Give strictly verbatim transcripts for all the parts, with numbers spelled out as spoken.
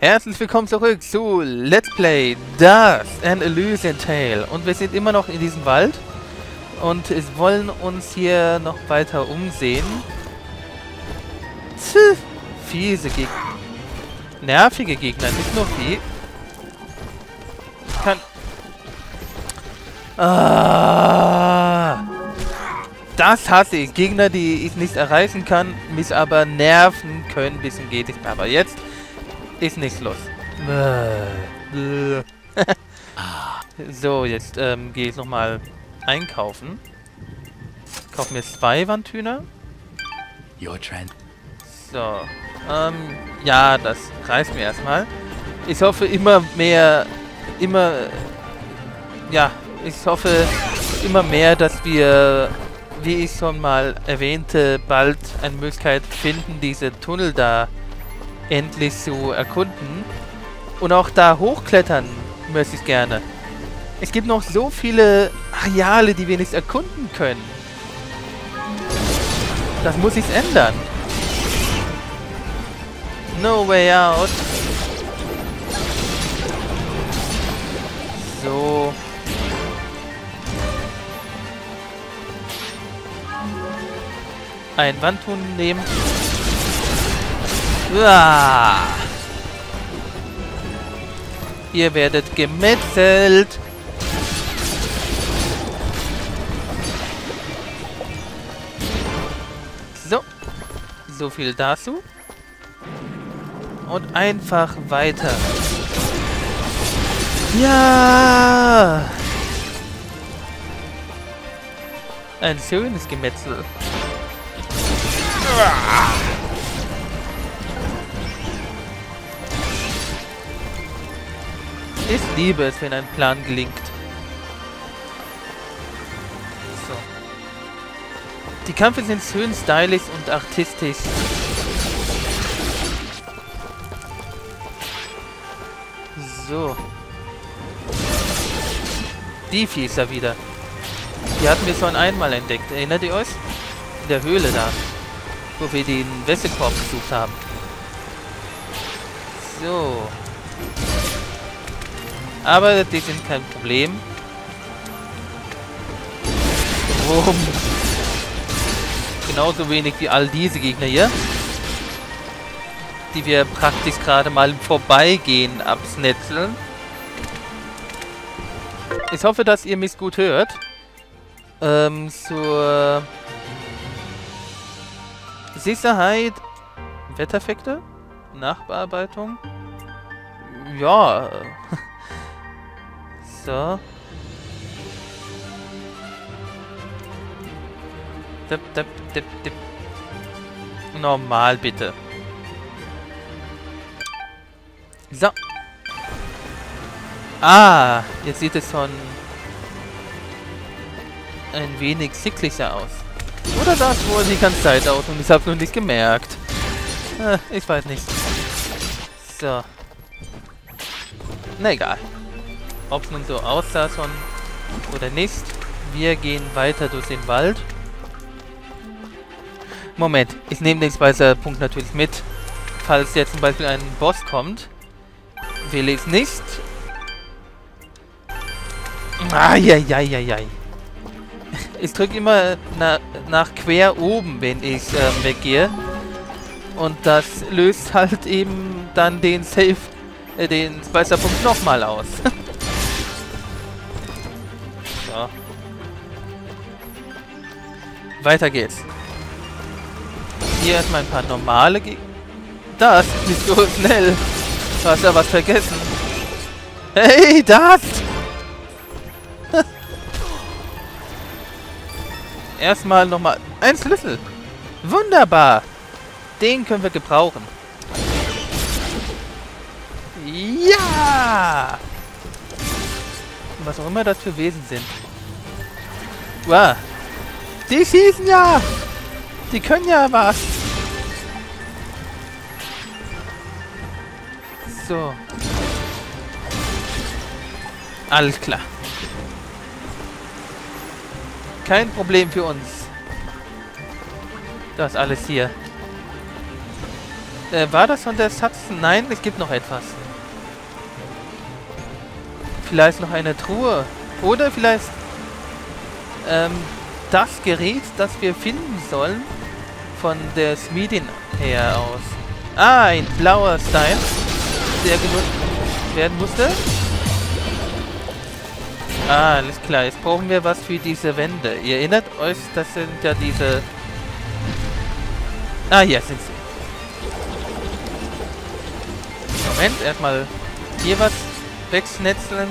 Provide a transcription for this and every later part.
Herzlich willkommen zurück zu Let's Play Dust and Elysian Tale. Und wir sind immer noch in diesem Wald und wollen uns hier noch weiter umsehen. Tch, fiese Gegner. Nervige Gegner, nicht nur wie. Kann. Ah, das hasse ich. Gegner, die ich nicht erreichen kann, mich aber nerven können, bis zum geht nicht mehr. Aber jetzt ist nichts los. So, jetzt ähm, gehe ich nochmal einkaufen. Kauf mir zwei Wandhühner. Your trend. So, ähm, ja, das reicht mir erstmal. Ich hoffe immer mehr, immer, ja, ich hoffe immer mehr, dass wir, wie ich schon mal erwähnte, bald eine Möglichkeit finden, diese Tunnel da endlich zu erkunden. Und auch da hochklettern möchte ich gerne. Es gibt noch so viele Areale, die wir nicht erkunden können. Das muss sich ändern. No way out. So. Ein Wandhuhn nehmen. Uah. Ihr werdet gemetzelt. So. So viel dazu. Und einfach weiter. Ja! Ein schönes Gemetzel. Ich liebe es, wenn ein Plan gelingt. So. Die Kämpfe sind schön stylisch und artistisch. So. Die Viecher wieder. Die hatten wir schon einmal entdeckt. Erinnert ihr euch? In der Höhle da. Wo wir den Wäschekorb besucht haben. So. Aber die sind kein Problem. Warum? Genauso wenig wie all diese Gegner hier. Die wir praktisch gerade mal im Vorbeigehen absnetzeln. Ich hoffe, dass ihr mich gut hört. Ähm, zur Sicherheit. Wettereffekte? Nachbearbeitung? Ja. So. Dip, dip, dip, dip. Normal, bitte. So. Ah, jetzt sieht es schon ein wenig sicklicher aus. Oder sah es wohl die ganze Zeit aus und ich habe nur nicht gemerkt. Ah, ich weiß nicht. So. Na egal. Ob es nun so aussah schon oder nicht. Wir gehen weiter durch den Wald. Moment, ich nehme den Speicherpunkt natürlich mit. Falls jetzt zum Beispiel ein Boss kommt, will ich es nicht. Eieieiei. Ich drücke immer na, nach quer oben, wenn ich ähm, weggehe. Und das löst halt eben dann den Save, äh, den Speicherpunkt nochmal aus. So. Weiter geht's. Hier erstmal ein paar normale Gegner. Das ist nicht so schnell. Du hast ja was vergessen. Hey, das! Erstmal nochmal ein Schlüssel. Wunderbar. Den können wir gebrauchen. Ja! Was auch immer das für Wesen sind. Wow. Die schießen ja! Die können ja was! So. Alles klar. Kein Problem für uns. Das alles hier. Äh, war das schon der Satz? Nein, es gibt noch etwas. Vielleicht noch eine Truhe. Oder vielleicht ähm, das Gerät, das wir finden sollen, von der Schmiedin her aus. Ah, ein blauer Stein, der genutzt werden musste. Ah, alles klar. Jetzt brauchen wir was für diese Wände. Ihr erinnert euch, das sind ja diese... Ah, hier sind sie. Moment, erstmal hier was wegschnetzeln.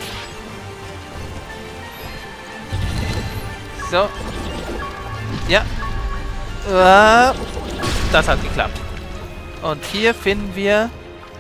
So. Ja. Uh, das hat geklappt. Und hier finden wir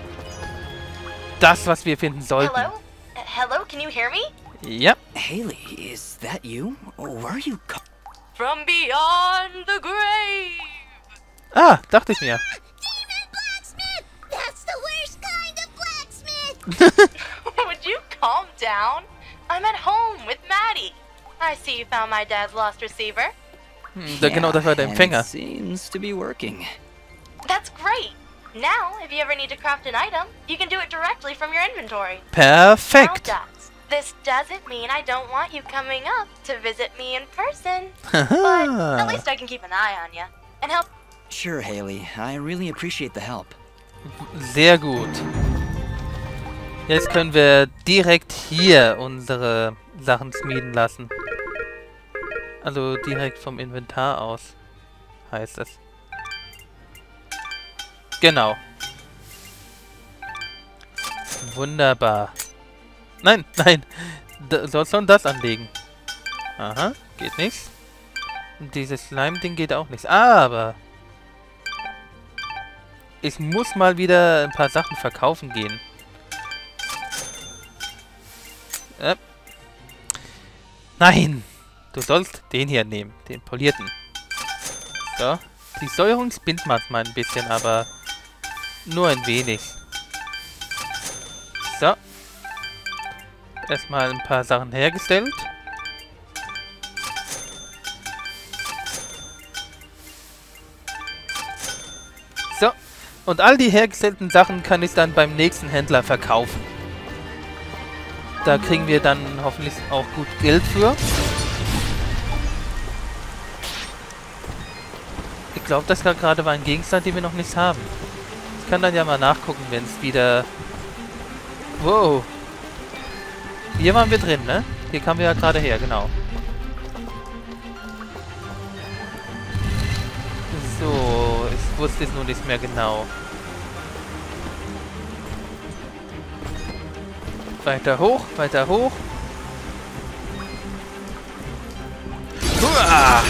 das, was wir finden sollten. Hello? Uh, hello, can you hear me? Ja. Haley, is that you? Where are you co- From beyond the grave! Ah, dachte ich mir. Demon blacksmith! That's the worst kind of blacksmith! Would you calm down? I'm at home with Maddie. I see you found my dad's lost receiver. Hm, da, genau, das war der and Empfänger. it seems to be working. That's great. Now, if you ever need to craft an item, you can do it directly from your inventory. Perfekt. Now, Dots, this doesn't mean I don't want you coming up to visit me in person. But at least I can keep an eye on you and help. Sure, Haley. I really appreciate the help. Sehr gut. Jetzt können wir direkt hier unsere Sachen schmieden lassen. Also direkt vom Inventar aus, heißt es. Genau. Wunderbar. Nein, nein. D sollst du das anlegen? Aha, geht nichts. Und dieses Slime-Ding geht auch nichts. Aber ich muss mal wieder ein paar Sachen verkaufen gehen. Äh. Nein! Du sollst den hier nehmen, den polierten. So. Die Säuerung spinnt manchmal ein bisschen, aber nur ein wenig. So. Erstmal ein paar Sachen hergestellt. So. Und all die hergestellten Sachen kann ich dann beim nächsten Händler verkaufen. Da kriegen wir dann hoffentlich auch gut Geld für. Ich glaube, das gerade war ein Gegenstand, den wir noch nicht haben. Ich kann dann ja mal nachgucken, wenn es wieder... Wow. Hier waren wir drin, ne? Hier kamen wir ja gerade her, genau. So, ich wusste es nur nicht mehr genau. Weiter hoch, weiter hoch. Huah!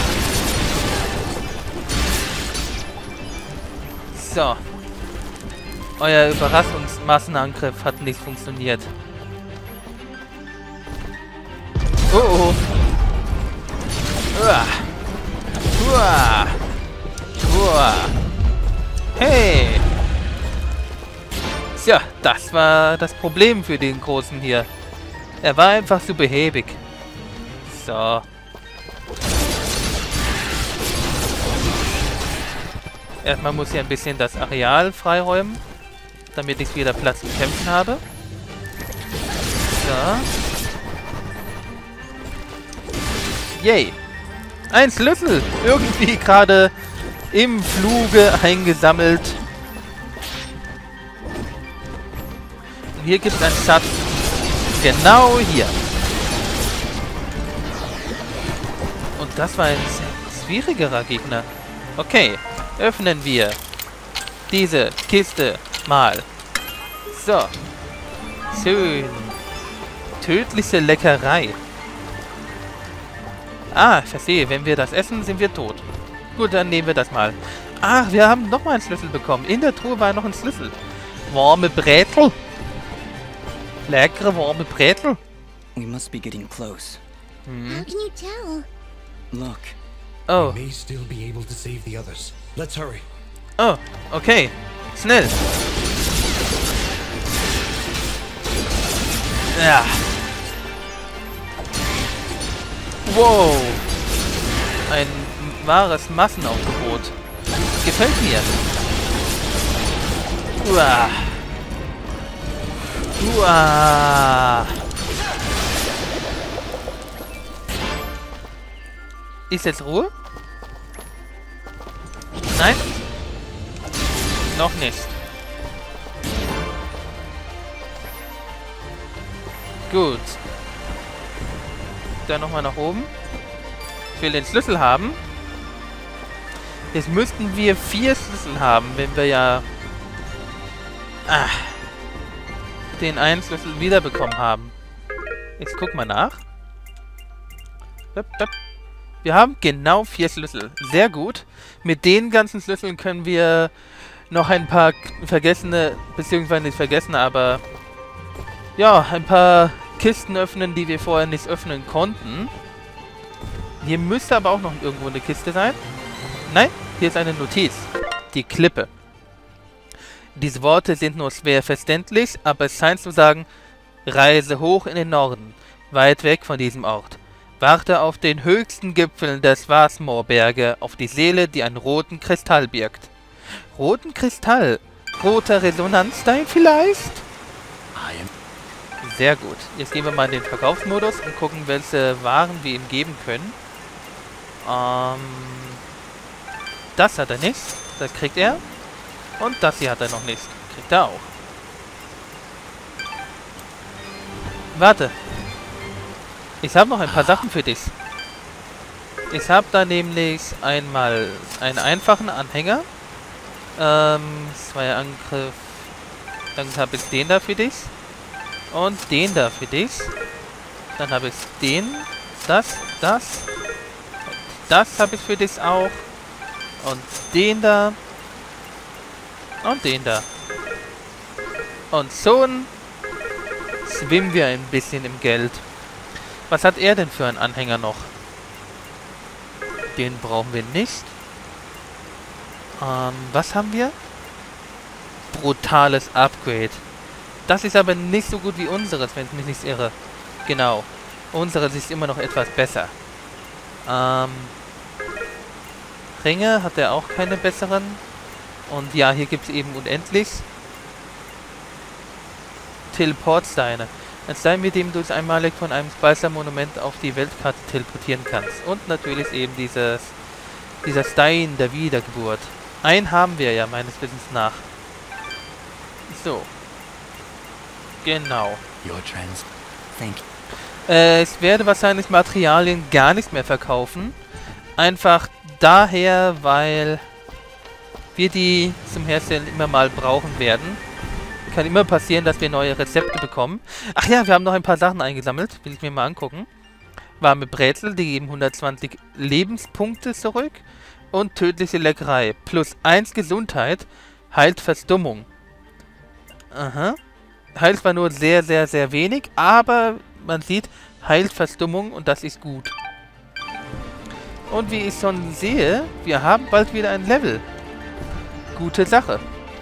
So. Euer Überraschungsmassenangriff hat nicht funktioniert. Oh oh. Uah. Uah. Uah. Hey. Tja, das war das Problem für den Großen hier. Er war einfach zu behäbig. So. Erstmal muss ich ein bisschen das Areal freiräumen, damit ich wieder Platz zum Kämpfen habe. So. Yay. Ein Schlüssel. Irgendwie gerade im Fluge eingesammelt. Und hier gibt es einen Schatz. Genau hier. Und das war ein sehr schwierigerer Gegner. Okay. Öffnen wir diese Kiste mal. So. Schön. Tödliche Leckerei. Ah, ich verstehe. Wenn wir das essen, sind wir tot. Gut, dann nehmen wir das mal. Ach, wir haben nochmal einen Schlüssel bekommen. In der Truhe war noch ein Schlüssel. Warme Brezel. Leckere warme Brezel. We must be getting close. Hm. How can you tell? Look. Oh. We may still be able to save the others. Let's hurry. Oh, okay. Schnell. Ja. Wow. Ein wahres Massenaufgebot. Gefällt mir. Uah. Uah. Ist jetzt Ruhe? Nein? Noch nicht. Gut. Dann nochmal nach oben. Ich will den Schlüssel haben. Jetzt müssten wir vier Schlüssel haben, wenn wir ja ah, den einen Schlüssel wiederbekommen haben. Jetzt guck mal nach. Wir haben genau vier Schlüssel. Sehr gut. Mit den ganzen Schlüsseln können wir noch ein paar vergessene, beziehungsweise nicht vergessene, aber ja, ein paar Kisten öffnen, die wir vorher nicht öffnen konnten. Hier müsste aber auch noch irgendwo eine Kiste sein. Nein, hier ist eine Notiz. Die Klippe. Diese Worte sind nur schwer verständlich, aber es scheint zu sagen, reise hoch in den Norden, weit weg von diesem Ort. Warte auf den höchsten Gipfeln des Wasmoorberge, auf die Seele, die einen roten Kristall birgt. Roten Kristall? Roter Resonanzstein vielleicht? Sehr gut. Jetzt gehen wir mal in den Verkaufsmodus und gucken, welche Waren wir ihm geben können. Ähm, das hat er nicht. Das kriegt er. Und das hier hat er noch nicht. Kriegt er auch. Warte. Ich habe noch ein paar Sachen für dich. Ich habe da nämlich einmal einen einfachen Anhänger. Ähm, zwei Angriff. Dann habe ich den da für dich. Und den da für dich. Dann habe ich den. Das, das. Und das habe ich für dich auch. Und den da. Und den da. Und schon schwimmen wir ein bisschen im Geld. Was hat er denn für einen Anhänger noch? Den brauchen wir nicht. Ähm, was haben wir? Brutales Upgrade. Das ist aber nicht so gut wie unseres, wenn ich mich nicht irre. Genau. Unseres ist immer noch etwas besser. Ähm, Ringe hat er auch keine besseren. Und ja, hier gibt es eben unendlich Teleportsteine. Ein Stein, mit dem du es einmalig von einem Speichermonument auf die Weltkarte teleportieren kannst. Und natürlich eben dieses, dieser Stein der Wiedergeburt. Einen haben wir ja meines Wissens nach. So. Genau. Your trans. Thank you. Äh, ich werde wahrscheinlich Materialien gar nicht mehr verkaufen. Einfach daher, weil wir die zum Herstellen immer mal brauchen werden. Kann immer passieren, dass wir neue Rezepte bekommen. Ach ja, wir haben noch ein paar Sachen eingesammelt. Will ich mir mal angucken. Warme Brezel, die geben hundertzwanzig Lebenspunkte zurück. Und tödliche Leckerei. Plus eins Gesundheit. Heilt Verstummung. Aha. Heilt zwar nur sehr, sehr, sehr wenig. Aber man sieht, heilt Verstummung. Und das ist gut. Und wie ich schon sehe, wir haben bald wieder ein Level. Gute Sache.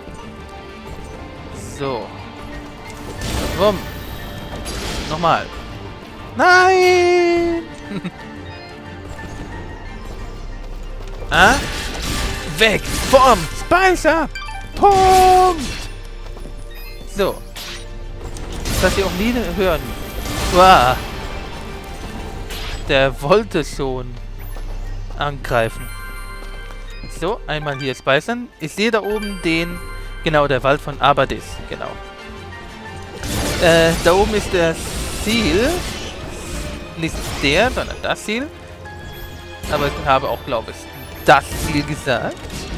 So. Wumm. Nochmal. Nein! Ah? Weg vom Speicher! Punkt! So. Das ihr auch nie hören. Uah. Der wollte schon angreifen. So, einmal hier speichern. Ich sehe da oben den... Genau, der Wald von Abadis. Genau. Äh, da oben ist das Ziel. Nicht der, sondern das Ziel. Aber ich habe auch, glaube ich, das Ziel gesagt.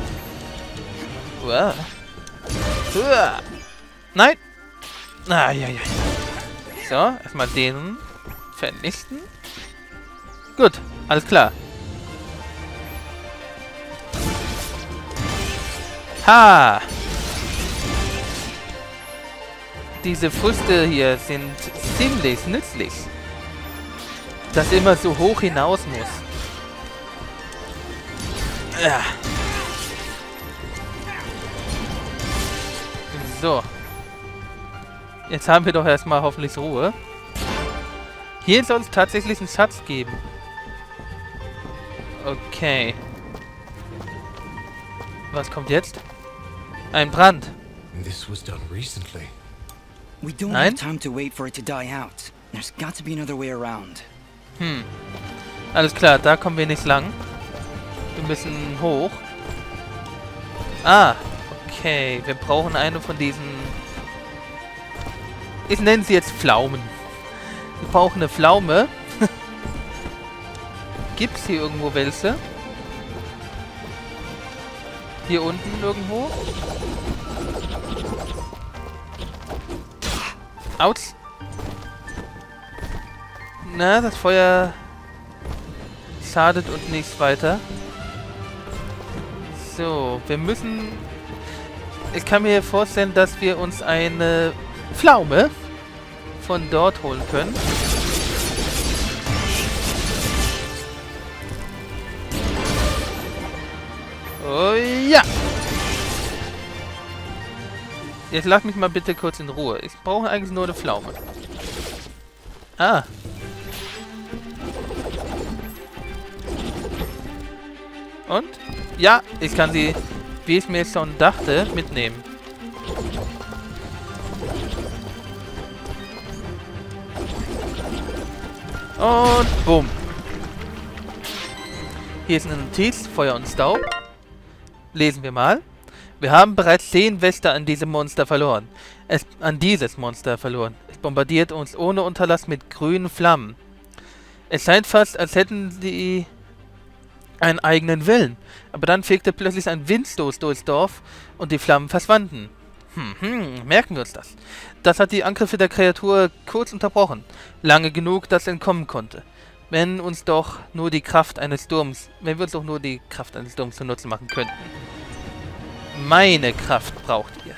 Uah. Uah. Nein! Ah, ja, ja. So, erstmal den vernichten. Gut, alles klar. Ha! Diese Früchte hier sind ziemlich nützlich. Dass immer so hoch hinaus muss. Ja. So. Jetzt haben wir doch erstmal hoffentlich Ruhe. Hier soll es tatsächlich einen Schatz geben. Okay. Was kommt jetzt? Ein Brand. This was done recently. We don't Nein? have time to wait for it to die out. There's got to be another way around. Hm. Alles klar, da kommen wir nicht lang. Wir müssen hoch. Ah, okay. Wir brauchen eine von diesen... Ich nenne sie jetzt Pflaumen. Wir brauchen eine Pflaume. Gibt's hier irgendwo welche? Hier unten irgendwo? Autsch. Na, das Feuer schadet uns nichts weiter. So, wir müssen... Ich kann mir vorstellen, dass wir uns eine Pflaume von dort holen können. Oh ja! Jetzt lass mich mal bitte kurz in Ruhe. Ich brauche eigentlich nur eine Pflaume. Ah. Und? Ja, ich kann sie, wie ich mir schon dachte, mitnehmen. Und bumm. Hier ist eine Notiz, Feuer und Staub. Lesen wir mal. Wir haben bereits zehn Wächter an diesem Monster verloren. Es an dieses Monster verloren. Es bombardiert uns ohne Unterlass mit grünen Flammen. Es scheint fast, als hätten sie einen eigenen Willen. Aber dann fegte plötzlich ein Windstoß durchs Dorf und die Flammen verschwanden. Hm, hm, merken wir uns das. Das hat die Angriffe der Kreatur kurz unterbrochen. Lange genug, dass es entkommen konnte. Wenn uns doch nur die Kraft eines Sturms, wenn wir uns doch nur die Kraft eines Sturms zunutze machen könnten. Meine Kraft braucht ihr.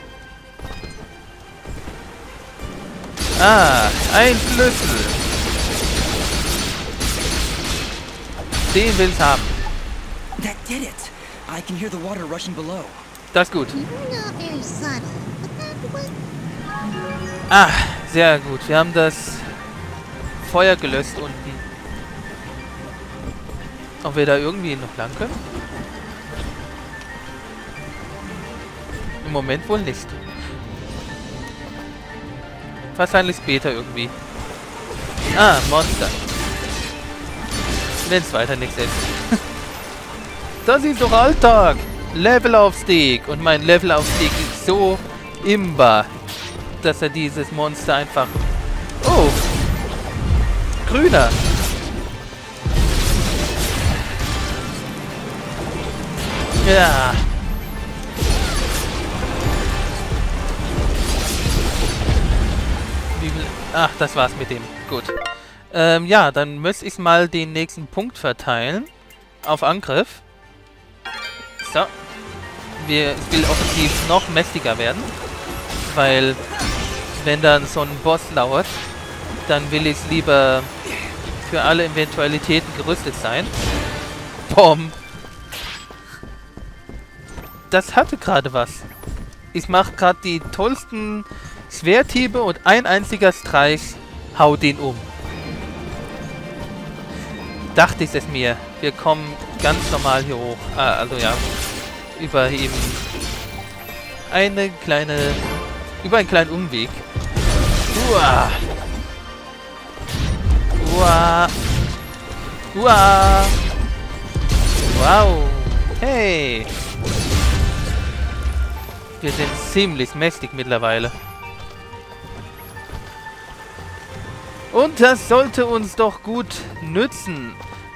Ah, ein Schlüssel. Den will ich haben. That did it. I can hear the water rushing below. Das ist gut. You're not very subtle, but that was... Ah, sehr gut. Wir haben das Feuer gelöscht unten. Ob wir da irgendwie noch lang können? Im Moment wohl nicht. Wahrscheinlich später irgendwie. Ah, Monster. Wenn es weiter nichts ist. Das ist doch Alltag. Levelaufstieg. Und mein Levelaufstieg ist so imbar, dass er dieses Monster einfach... Oh! Grüner! Ja! Wie viel... Ach, das war's mit dem. Gut. Ähm, ja, dann müsste ich mal den nächsten Punkt verteilen. Auf Angriff. So. Wir, ich will offensiv noch mächtiger werden. Weil, wenn dann so ein Boss lauert, dann will ich lieber für alle Eventualitäten gerüstet sein. Bom. Das hatte gerade was. Ich mache gerade die tollsten Schwerthiebe und ein einziger Streich haut den um. Dachte ich es mir. Wir kommen ganz normal hier hoch. Ah, also ja. Über eben eine kleine... Über einen kleinen Umweg. Uah. Uah. Uah. Wow. Hey. Wir sind ziemlich mächtig mittlerweile. Und das sollte uns doch gut nützen.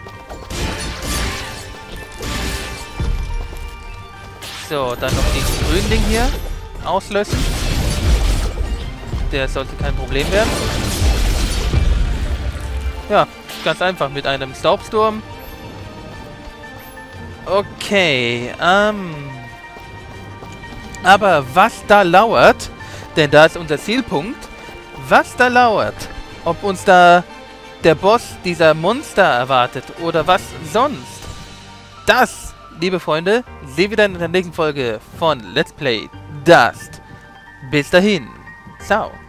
So, dann noch diesen grünen Ding hier auslöschen. Der sollte kein Problem werden. Ja, ganz einfach mit einem Staubsturm. Okay, ähm... aber was da lauert, denn da ist unser Zielpunkt, was da lauert, ob uns da der Boss dieser Monster erwartet oder was sonst, das, liebe Freunde, sehen wir dann in der nächsten Folge von Let's Play Dust. Bis dahin, ciao.